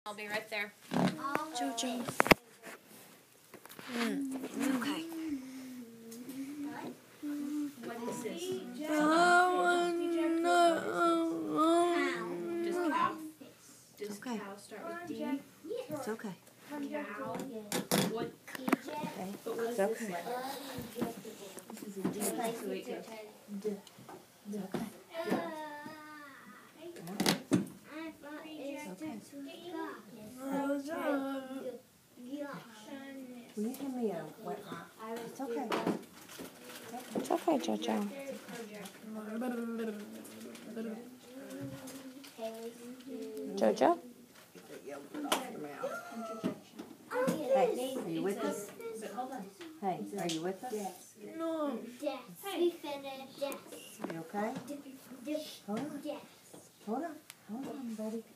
I'll be right there. Jojo. Okay. What is this? Does okay. cow start with D? It's okay. Cow. What? Okay. But what is It's this okay. like? This is a D. So it goes D. It's okay. Will you give me a wet rock? It's okay. It's okay, Jojo. Jojo? Hey, are you with us? Hey, are you with us? No. Yes. We finished. Yes. You okay? Yes. Hold on. Hold on. Hold on, buddy.